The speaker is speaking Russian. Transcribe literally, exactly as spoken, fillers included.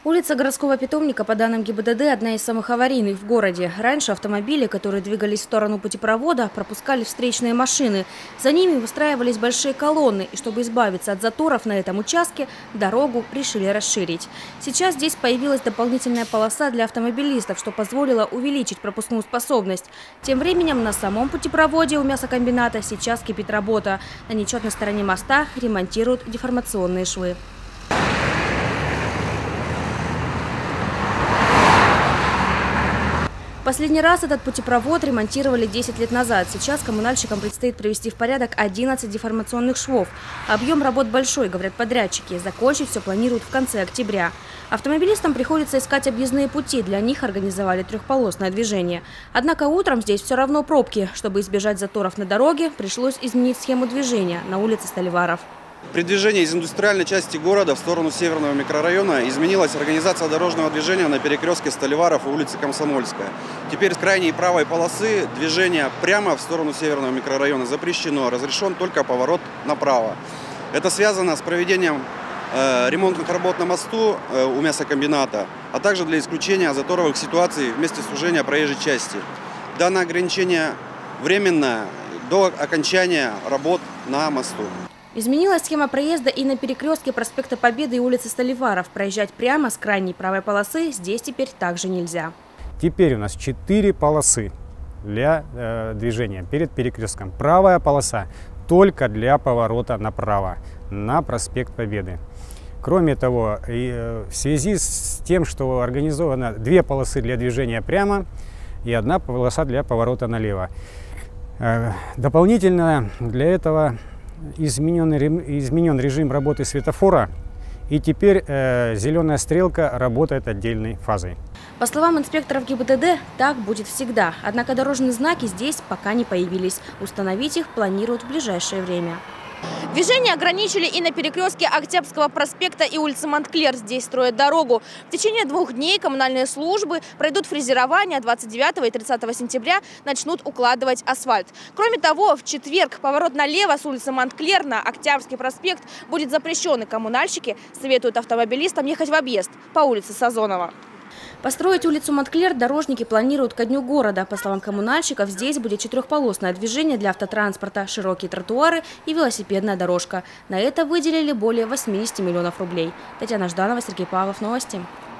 Улица городского питомника, по данным ГИБДД, одна из самых аварийных в городе. Раньше автомобили, которые двигались в сторону путепровода, пропускали встречные машины. За ними выстраивались большие колонны. И чтобы избавиться от заторов на этом участке, дорогу решили расширить. Сейчас здесь появилась дополнительная полоса для автомобилистов, что позволило увеличить пропускную способность. Тем временем на самом путепроводе у мясокомбината сейчас кипит работа. На нечетной стороне моста ремонтируют деформационные швы. Последний раз этот путепровод ремонтировали десять лет назад. Сейчас коммунальщикам предстоит привести в порядок одиннадцать деформационных швов. Объем работ большой, говорят подрядчики. Закончить все планируют в конце октября. Автомобилистам приходится искать объездные пути. Для них организовали трехполосное движение. Однако утром здесь все равно пробки. Чтобы избежать заторов на дороге, пришлось изменить схему движения на улице Столиваров. При движении из индустриальной части города в сторону северного микрорайона изменилась организация дорожного движения на перекрестке Столиваров и улицы Комсомольская. Теперь с крайней правой полосы движение прямо в сторону северного микрорайона запрещено, разрешен только поворот направо. Это связано с проведением э, ремонтных работ на мосту э, у мясокомбината, а также для исключения заторовых ситуаций в месте сужения проезжей части. Данное ограничение временное до окончания работ на мосту. Изменилась схема проезда и на перекрестке проспекта Победы и улицы Столиваров. Проезжать прямо с крайней правой полосы здесь теперь также нельзя. Теперь у нас четыре полосы для э, движения перед перекрестком. Правая полоса только для поворота направо на проспект Победы. Кроме того, и, э, в связи с тем, что организовано две полосы для движения прямо и одна полоса для поворота налево. Э, дополнительно для этого Изменен, изменен режим работы светофора, и теперь э, зеленая стрелка работает отдельной фазой. По словам инспекторов ГИБДД, так будет всегда. Однако дорожные знаки здесь пока не появились. Установить их планируют в ближайшее время. Движение ограничили и на перекрестке Октябрьского проспекта и улицы Монтклер. Здесь строят дорогу. В течение двух дней коммунальные службы пройдут фрезерование. двадцать девятого и тридцатого сентября начнут укладывать асфальт. Кроме того, в четверг поворот налево с улицы Монтклер на Октябрьский проспект будет запрещен. И коммунальщики советуют автомобилистам ехать в объезд по улице Сазонова. Построить улицу Монтклер дорожники планируют ко дню города. По словам коммунальщиков, здесь будет четырехполосное движение для автотранспорта, широкие тротуары и велосипедная дорожка. На это выделили более восьмидесяти миллионов рублей. Татьяна Жданова, Сергей Павлов. Новости.